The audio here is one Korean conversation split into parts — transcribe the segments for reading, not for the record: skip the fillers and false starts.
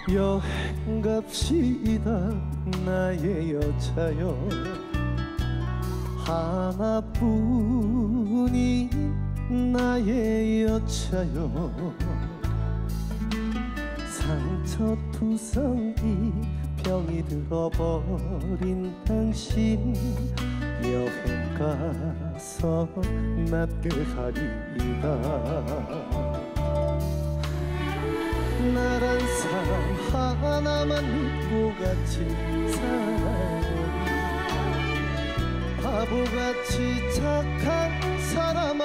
여행 갑시다 나의 여자여 하나뿐인 나의 여자여 상처투성이 병이 들어버린 당신 여행 가서 낫게 하리이다 나란 사람 하나만 믿고 갇힌 사람 바보같이 착한 사람아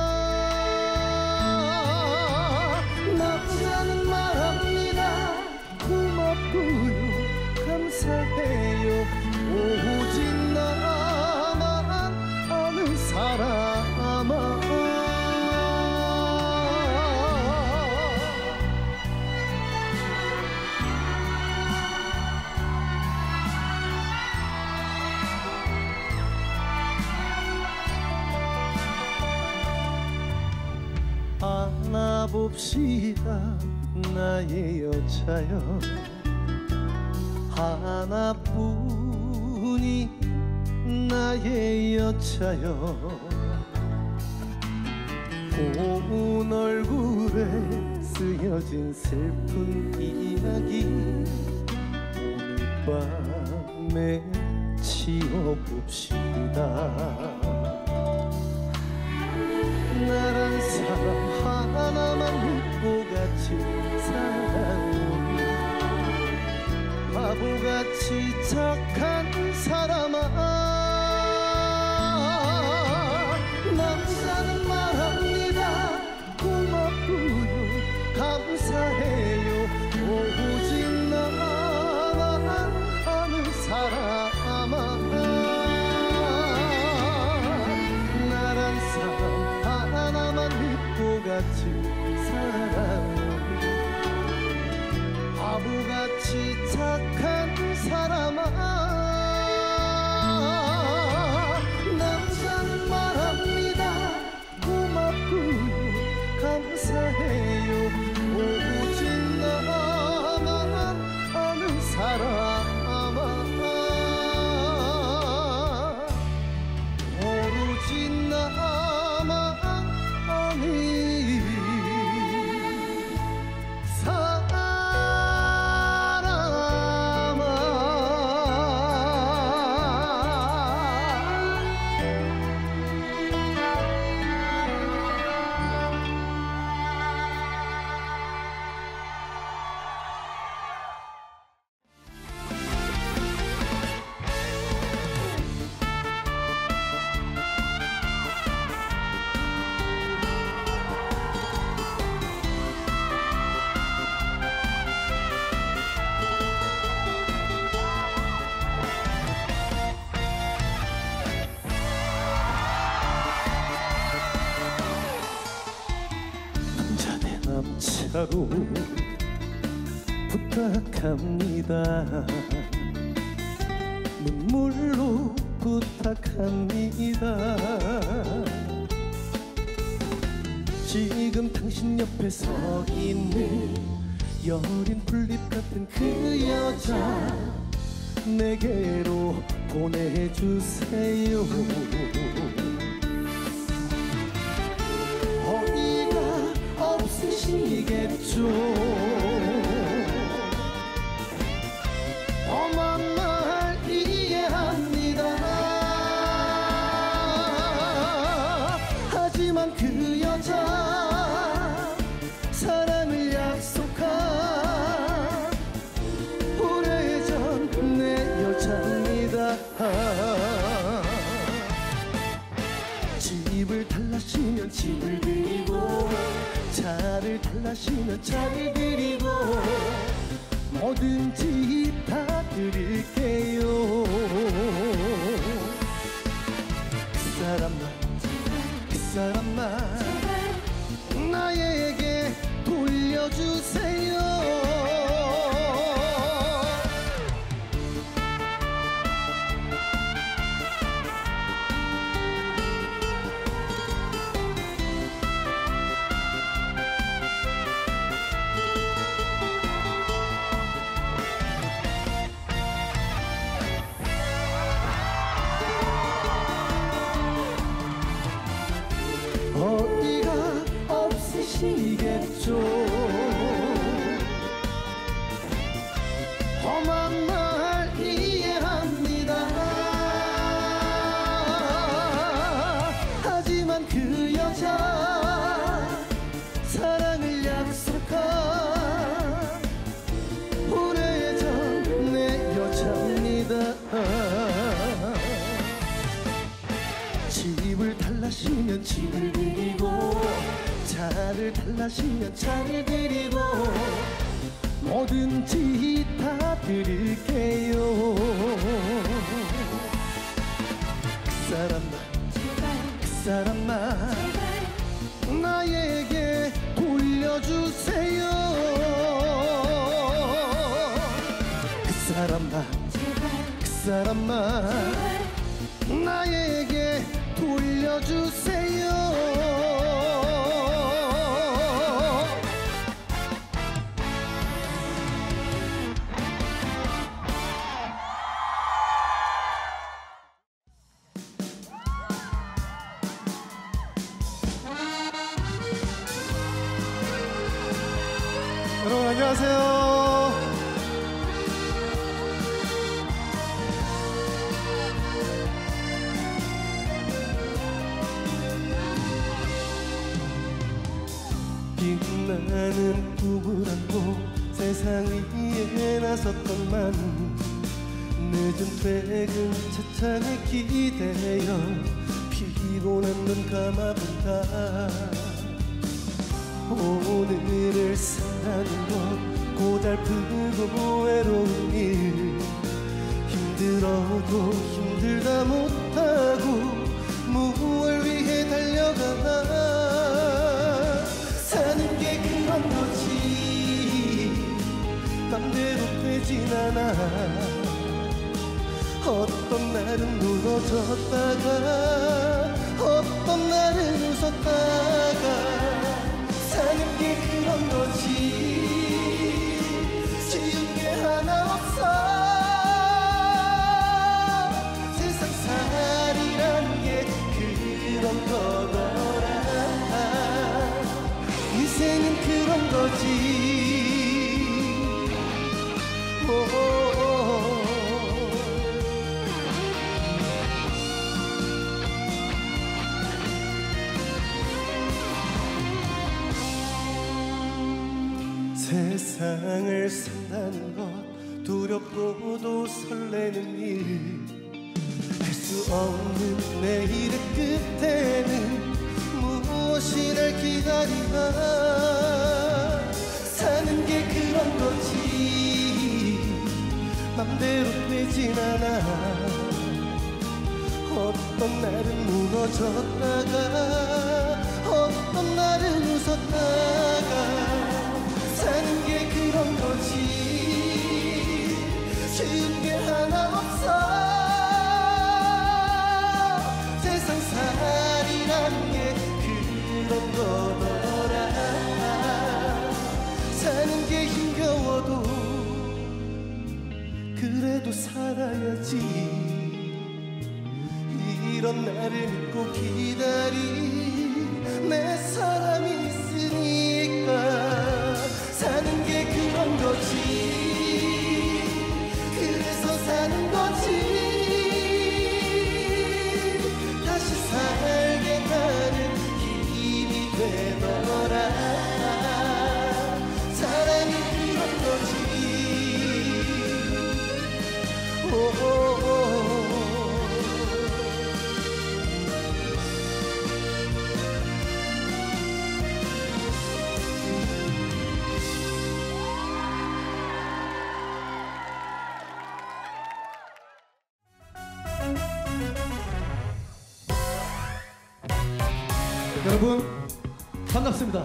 남자는 말합니다 고맙고요 감사해요 오직 나만 아는 사람아 안아봅시다 나의 여자여 하나뿐인 나의 여자여 고운 얼굴에 쓰여진 슬픈 이야기 오늘 밤에 지어봅시다 나란 사람 하나만 믿고 갇힌 사람 바보같이 착한 사람아 남자는 말합니다 고맙고요 감사해요 오직 나만 아는 사람아 나란 사람 하나만 믿고 갇힌 사람 바보같이 착한 사람아 남자는 말합니다 고맙고요 감사해요 오직 나만 아는 사람아 오로지 나만 아는 남자로 부탁합니다 눈물로 부탁합니다 지금 당신 옆에 서 있는 여린 풀잎 같은 그 여자 내게로 보내주세요 어디가 없으시겠죠 험한 말 이해합니다 하지만 그 여자 사랑을 약속한 오래전 내 여자입니다 집을 달라시면 집을 드리고 차를 달라시면 차를 드리고 뭐든지 다 드릴게요 그 사람만 나에게 돌려주세요 원하시면 차를 드리고 뭐든지 다 드릴게요. 그 사람만 그 사람만 나에게 돌려주세요. 그 사람만 그 사람만 나에게 돌려주세요. 여러분 안녕하세요. 빛나는 꿈을 안고 세상 위에 나섰건만 늦은 퇴근 차창에 기대어 피곤한 눈 감아본다. 오늘을 산다는 것 고달프고 외로운 일 힘들어도 힘들다 못하고 무얼 위해 달려가나. 사는 게 그런 거지 맘대로 되진 않아. 어떤 날은 무너졌다가 어떤 날은 웃었다가 사는 게 그런 거지 쉬운 게 하나 없어. 세상살이란 게 그런 거더라. 인생은 그런 거지. 세상을 산다는 것 두렵고도 설레는 일 할 수 없는 내일의 끝에는 무엇이 날 기다리나. 사는 게 그런 거지 맘대로 되진 않아. 어떤 날은 무너졌다가 어떤 날은 웃었다가 사는 게 그런 거지 쉬운 게 하나 없어. 세상살이란 게 그런 거더라. 사는 게 힘겨워도 그래도 살아야지. 이런 나를 믿고 기다린 내 사람이 있으니까 사는 게 그런 거지. 그래서 사는 거지. 다시 살게 하는 힘이 되더라. 사랑이 그런 거지. 여러분 반갑습니다.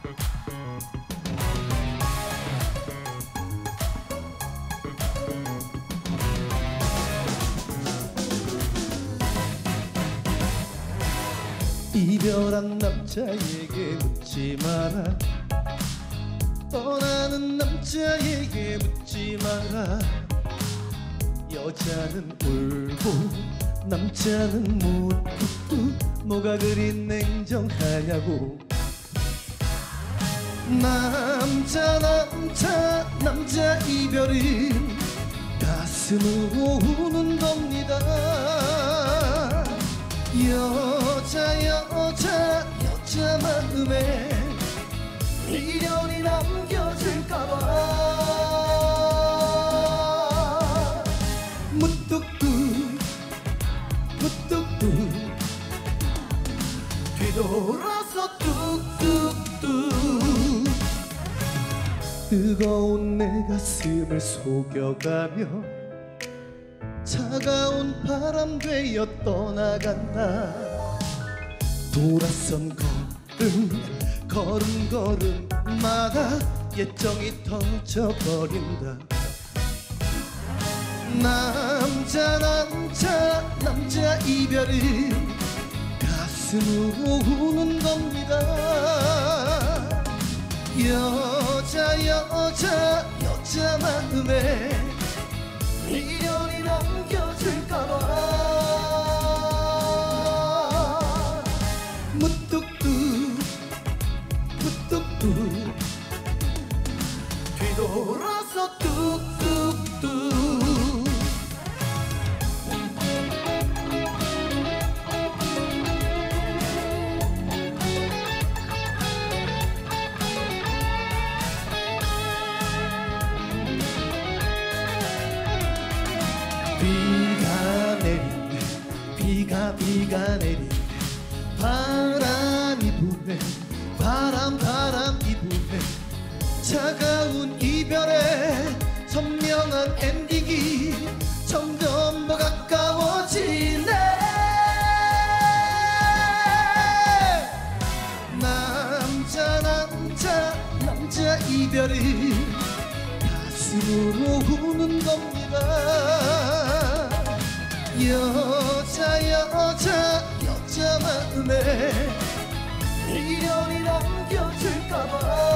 이별한 남자에게 묻지 마라. 떠나는 남자에게 묻지 마라. 여자는 울고 남자는 묻고 뭐가 그리 냉정하냐고. 남자 이별은 가슴으로 우는 겁니다. 여자 마음에 미련이 남겨질까봐 무뚝뚝 뒤돌아서 뚝뚝뚝 가슴을 속여가며 차가운 바람 되어 떠나간다. 돌아선 걸음걸음마다 예정이 터져버린다. 남자 이별은 가슴으로 우는 겁니다. 여자 마음에 미련이 남겨질까봐 무뚝뚝 뒤돌아서 뚝뚝뚝. 비가 내리네. 바람이 부네. 바람이 부네. 차가운 이별의 선명한 엔딩이 점점 더 가까워지네. 남자 이별은 가슴으로 우는 겁니다. 여자 마음에 미련이 남겨질까봐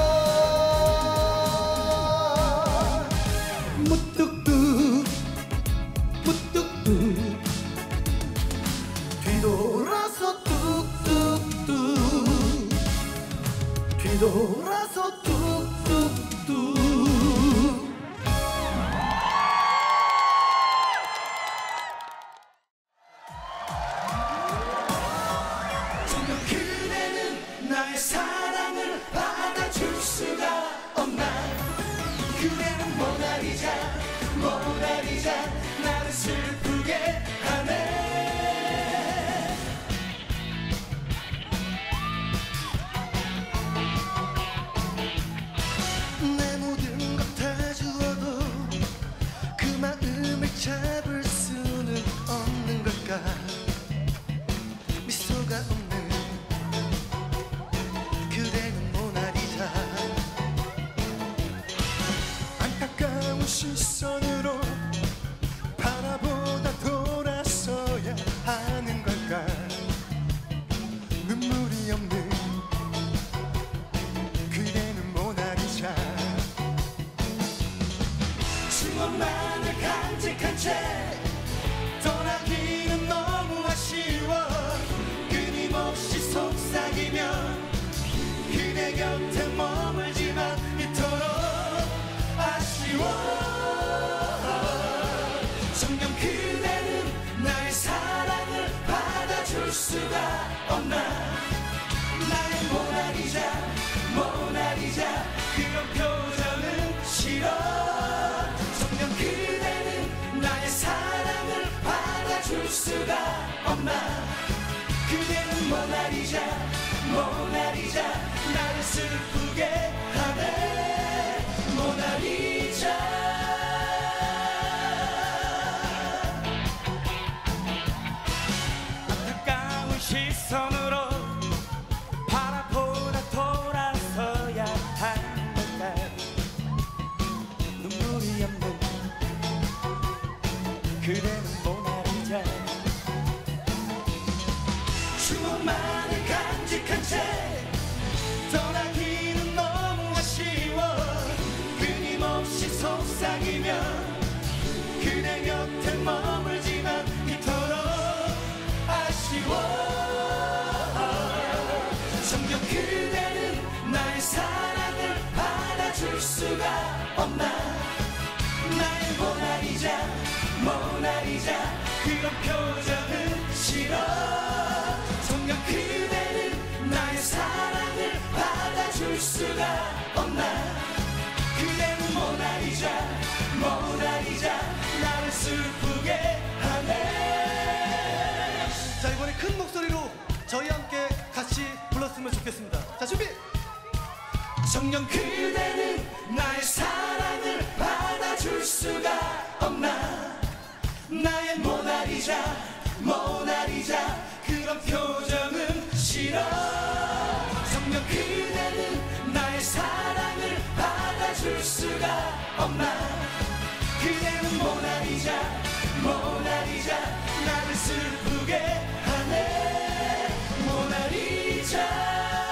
무뚝뚝 뒤돌아서 뚝뚝뚝 뒤돌아서 뚝뚝뚝. 나의 사랑을 받아줄 수가 없나. 그대는 모나리자 나를 슬프게 하네. 내 모든 것 다 주어도 그 마음을 잡을 수는 없는 걸까. 미소가 없는 그대는 모나리자. 안타까운 시선으로 바라보다 돌아서야 하는 걸까. 눈물이 없는 그대는 모나리자. 추억만을 간직한 채 떠나기는 너무 아쉬워. 끊임없이 속삭이며 그대 곁에 머물지만 이토록 아쉬워. 정녕 그대는 나의 사랑을 받아줄 수가 없나. 나의 모나리자 그런 표정은 싫어. 정녕 그대는 나의 사랑을 받아줄 수가 없나. 그대는 모나리자 나를 슬프게 하네. 모나리자. 안타까운 시선으로 바라보다 돌아서야 하는 걸까. 눈물이 없는 그대는 모나리자. 추억만을 간직한 채 떠나기는 너무 아쉬워. 끊임없이 속삭이며 그대 곁에 머물지만 이토록 아쉬워. 정녕 그대는 나의 사랑을 받아줄 수가 없나. 나의 모나리자 그런 표정은 싫어. 정녕 그대는 나의 사랑을 받아줄 수가 없나. 그대는 모나리자 나를 슬프게 하네. 자, 이번에 큰 목소리로 저희 함께 같이 불렀으면 좋겠습니다. 자, 준비. 정녕 그대는 나의 사랑을 받아줄 받아줄 수가 없나. 나의 모나리자 모나리자 그런 표정은 싫어. 정녕 그대는 나의 사랑을 받아줄 수가 없나. 그대는 모나리자 모나리자 나를 슬프게 하네. 모나리자.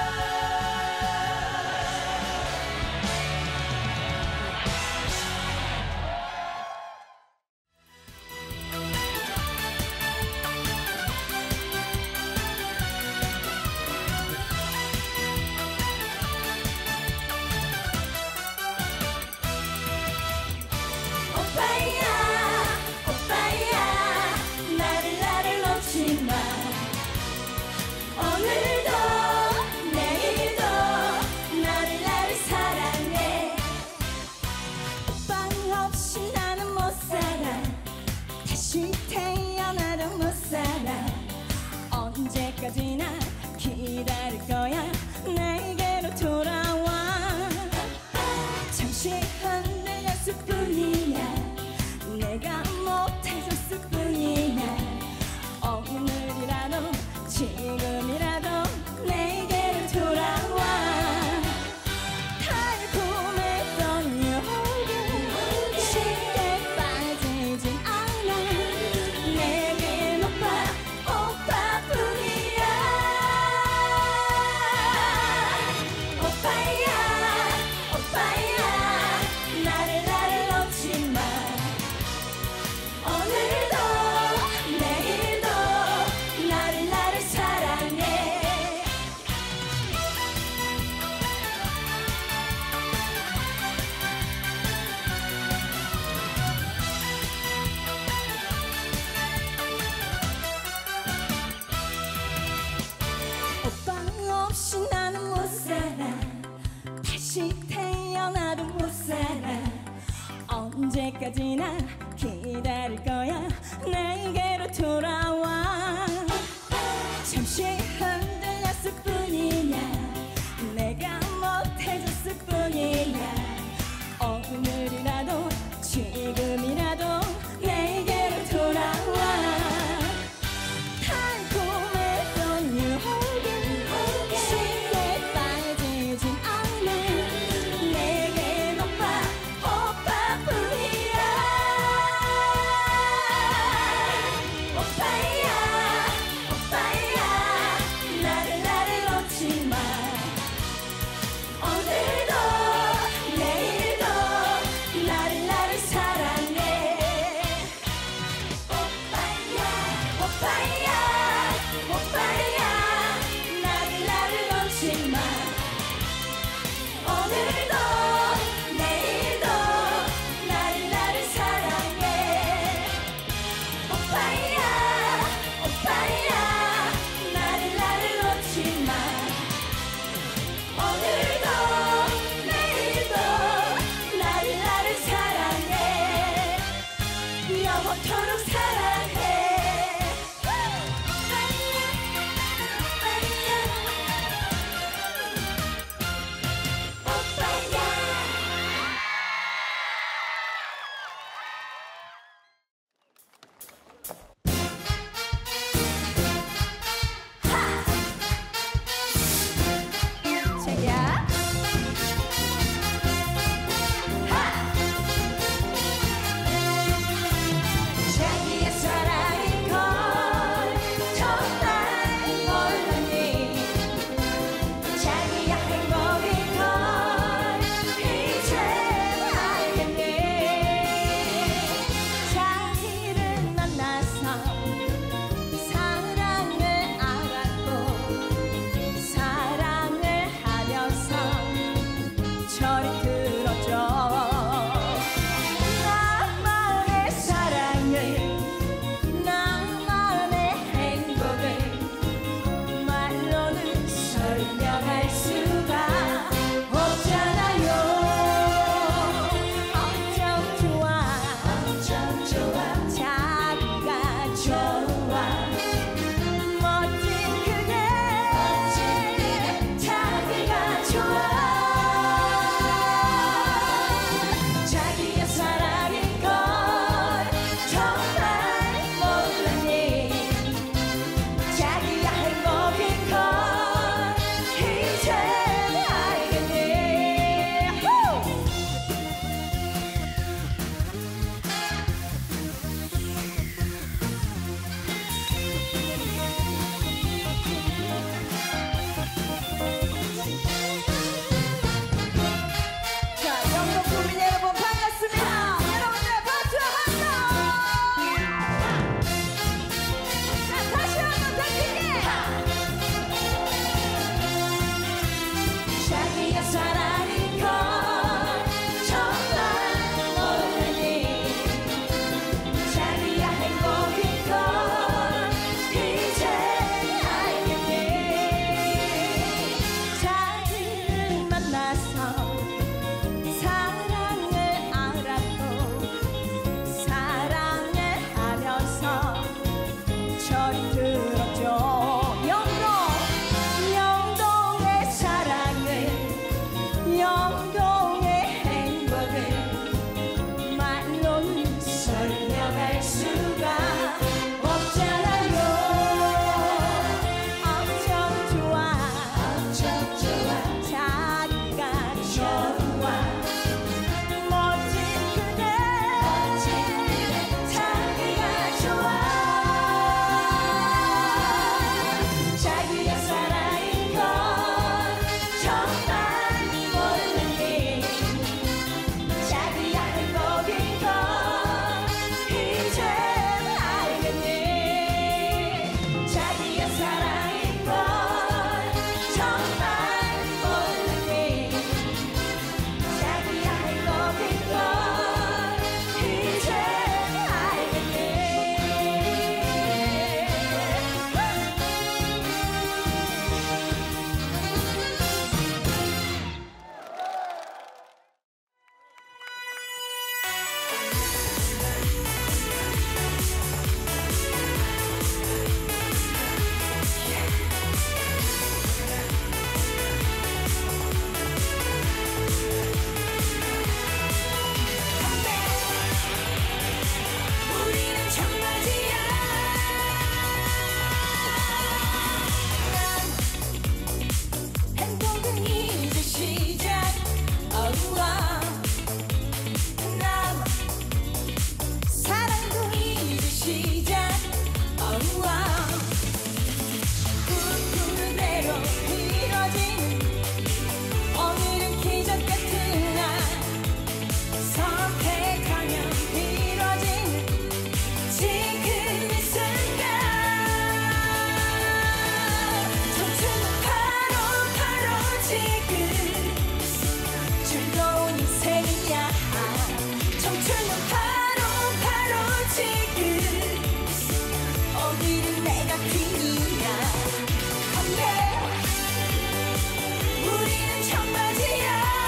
언제까지나 기다릴 거야. 내게로 돌아와. 잠시 흔들렸을 뿐이야. 내가 못해줬을 뿐이야. 오늘이라도 지금이라도 내게로 돌아와. 달콤했던 유혹은 쉽게 빠지진 않아. 내겐 오빠뿐이야. 오빠야 나를 놓지 마. 오늘도 내일도 나를 사랑해. 오빠 없이 나는 못 살아. 다시 태어나도 못 살아. 언제까지나 기다릴 거야. 내게로 돌아와. 잠시 흔들렸을 뿐이야. 내가 못해줬을 뿐이야. 오늘이라도 지금이라도 내게로 돌아와. 달콤했던 유혹은 쉽게 빠지진 않아. 내겐 오빠뿐이야. 오빠야 나를 놓지 마. 오늘도 청춘은 바로 지금 어디든 내가 퀸이야 건배 우리는 청바지야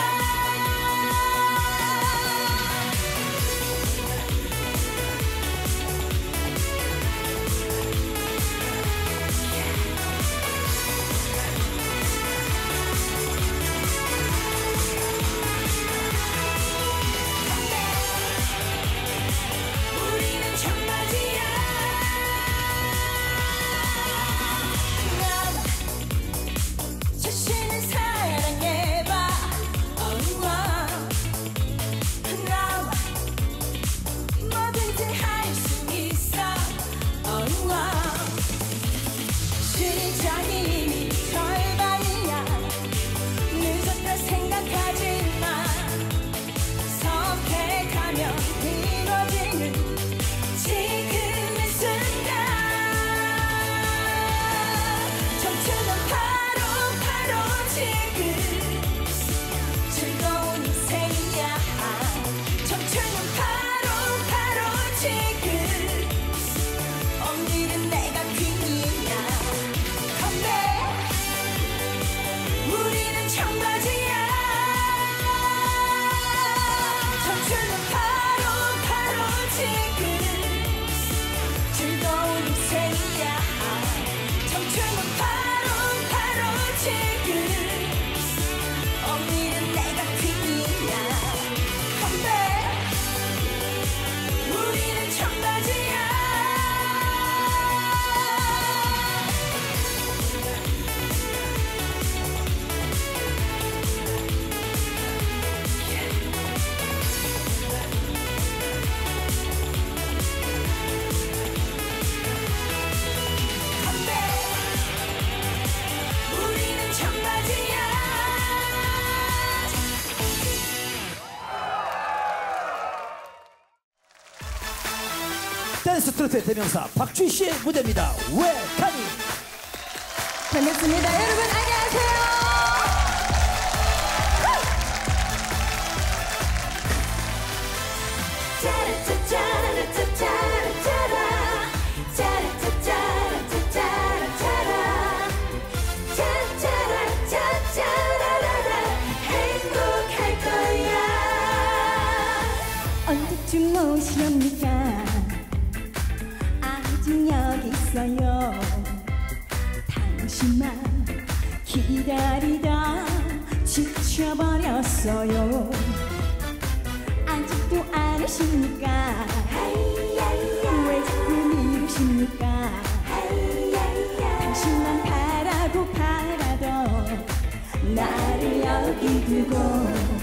댄스 트로트의 대명사 박주희 씨의 무대입니다. 왜 가니? 반갑습니다. 여러분 안녕하세요. 언제쯤 오시렵니까? 아직 여기 있어요. 당신만 기다리다 지쳐버렸어요. 아직도 안 오십니까? 왜 자꾸 미루십니까? 당신만 바라고 바라도 나를 여기 두고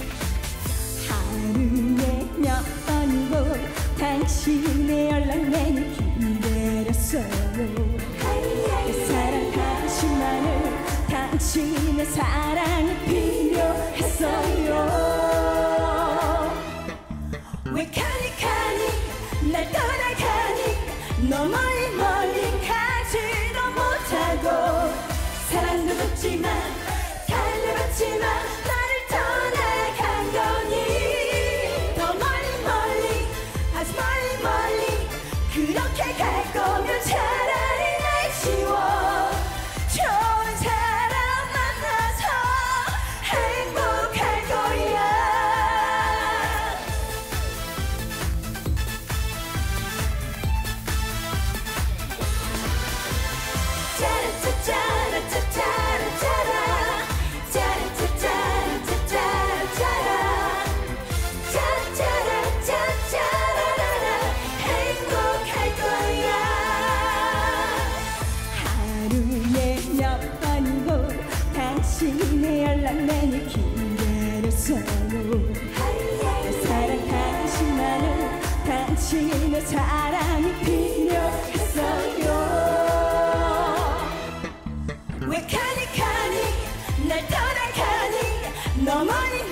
하루에 몇 번이고 당신의 연락맨을 기다렸어요. 내 사랑 당신만을 당신의 사랑이 필요했어요. 왜 가니 날 떠나가니 너 멀리 가지도 못하고 사랑도 줬지만 달려봤지만 나를 떠나간 거니 더 멀리 아주 멀리 그렇게 갈 거면 차라리 날 지워 좋은 사람 만나서 행복할 거야. 당신의 연락맨을 기다렸어요. 내 사랑 당신만을 당신의 사랑이 필요했어요. 왜 가니 날 떠나가니 너 멀리